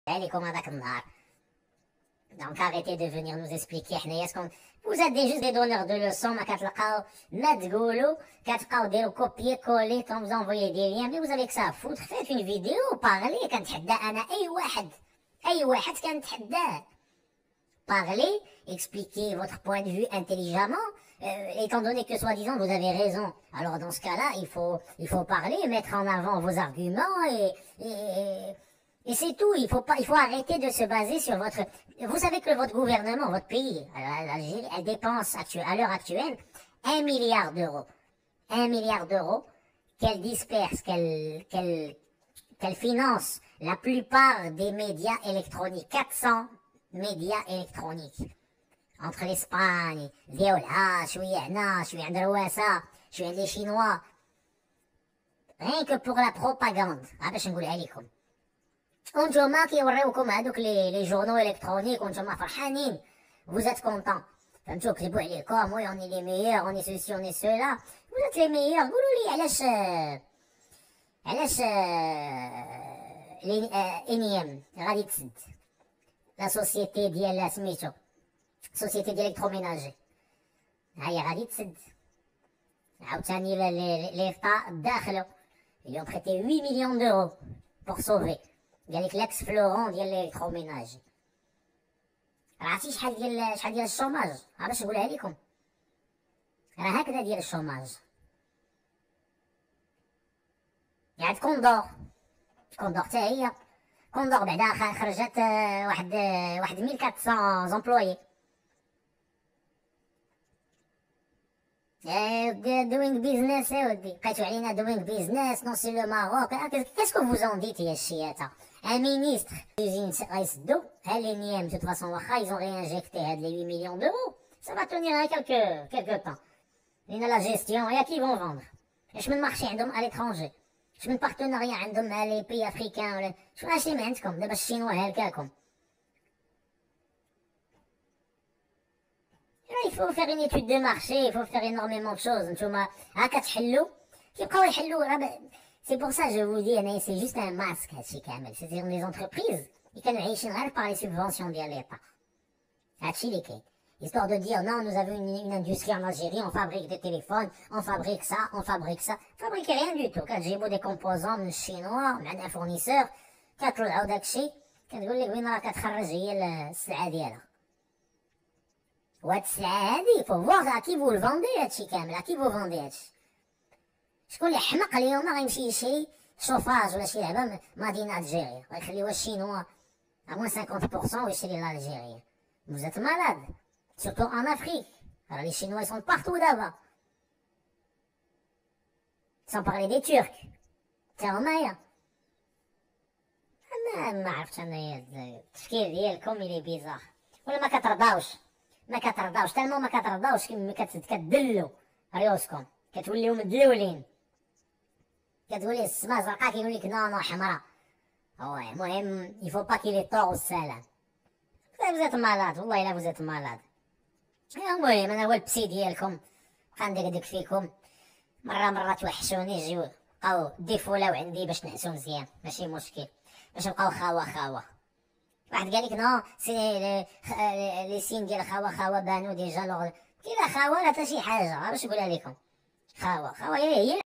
عليكم هذاك النهار. دونك arrêtez de venir nous expliquer حنايا سكون vous êtes juste des donneurs de leçons. ما كتلقاو ما تقولوا كتبقاو ديروا copier coller quand vous envoyez des liens. Mais vous avez que ça à foutre. Faites une vidéo, parlez. كنتحدى انا اي واحد كنتحداه. Parlez, expliquez votre point de vue intelligemment, étant donné que soi-disant vous avez raison. Alors dans ce cas-là, il faut parler, mettre en avant vos arguments et c'est tout. Il faut arrêter de se baser sur votre. Vous savez que votre gouvernement, votre pays, l'Algérie, elle dépense à l'heure actuelle 1 milliard d'euros. 1 milliard d'euros qu'elle disperse, qu'elle finance la plupart des médias électroniques. 400 médias électroniques. Entre l'Espagne, Viola, شوية هنا, شوية عند رواسة, شوية عند les Chinois. Rien que pour la propagande. باش نقولها لكم. وانتوما كيوريوكم هادوك لي جورنو الكترونيك وانتوما فرحانين. Vous êtes contents. فهمتوا كتبوا عليكم وي اوني لي ميور, اوني سوسي, اوني سولا. Vous êtes les meilleurs. قولوا لي علاش انيام غادي تسد. لا سوسيتي ديال سميتو سوسيتي ديال الكتروميناجي هاهي غادي تسد. عاوتاني ليفتا داخلو ils ont prêté 8 millions d'euros pour sauver. قالك لاكس فلورون ديال الالكتروميناج. عرفتي شحال ديال الشوماج؟ باش نقولها لكم راه هكذا ديال الشوماج. يعني كوندور حتى هي كوندور بعدا خرجت واحد 1400 زومبلويي. doing business ودي بقيتو علينا doing business non c'est le Maroc. qu'est-ce que vous en dites يا الشياطة؟ un ministre غيسدو les نيام de toute façon واخا ils ont réinjecté هاد les 8 millions d'euros ça va tenir quelques temps. لأن la gestion يا qui vont vendre اش من مارشي عندهم à l'étranger, اش من بارتناريا عندهم مع لي بي افريكان ولا شنو ما عندكم دابا الشينوا هلكاكم. Il faut faire une étude de marché, il faut faire énormément de choses. نتوما كتحلوا كيبقاو يحلوا. C'est pour ça je vous dis c'est juste un masque هادشي كامل. C'est-à-dire les entreprises اللي كانوا عايشين غير par les subventions ديال ليطا. هادشي اللي كاين. Histoire de dire non, nous avons une industrie en Algérie, on fabrique des téléphones, on fabrique ça. Fabriquez rien du tout. كتجيبوا des composants من الشينوا من عند un fournisseur كتطلعوا داكشي كتقول لك وين راه كتخرج هي السلعه ديالها. وهاد السلعه هادي فو فواغ كي فو الفوندي هادشي كامل كي فو فوندي هادشي. شكون اللي حمق اليوم غيمشي يشري شوفاج ولا شي لعبه مدينه الجيريا غيخليوها الشينوا à moins 50% ويشري l'Algérien. Vous êtes malade. Surtout en Afrique. Alors les Chinois ils sont partout là-bas. Sans parler des Turcs. تا هما ما عرفتش انايا التفكير ديالكم اللي بيزار ولا ما كترضاوش تالمو ما كترضاوش كما كتدلوا ريوسكم كتوليو مدلولين. كتقولي السما زرقاء كيقول لك نو حمراء. المهم il faut pas qu'il est tort والسلام. vous êtes malade والله الا vous êtes malade. المهم انا هو البسي ديالكم بقا ندقدق فيكم مرة توحشوني يجيو بقاو ديفولاو عندي باش نعسو مزيان ماشي مشكل باش نبقاو خاوة. واحد قالك نو سي لي سين ديال خاوة بانو ديجا لوغ كي لا خاوة لا حتى شي حاجة باش نقولها لكم. خاوة هي